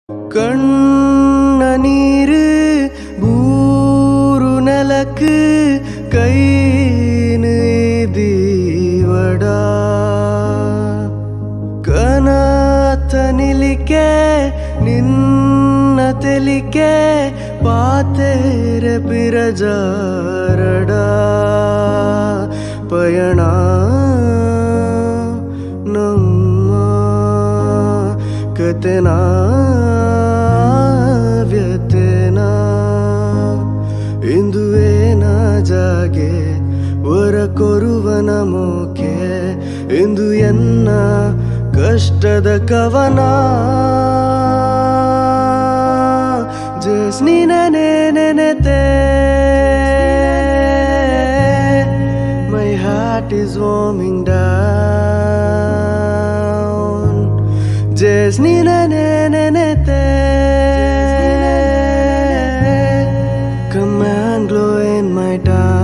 ಕಣ್ಣ ನೀರು ಬೂರು ನೆಲಕ್ಕೆ ಕೈನು ದೀವಡ ಕನತ ನಿಲಿಕೆ ನಿನ್ನ ತೆಲಿಕೆ ಪಾತೆರ ಪಿರಜಾರಡ ಪಯಣ ನಮ್ಮ ಕತೆನಾ ವ್ಯತೆನಾ ಇಂದುವೇನ ಜಾಗೆ ವರ ಕೊರುವನ ಮೋಕೆ ಇಂದು ಎನ್ನ ಕಷ್ಟದ ಕವನ ಜಸ್ ನೀನೇ ನೆನೆತೆ my heart is warming down just nenete come and glow in my town.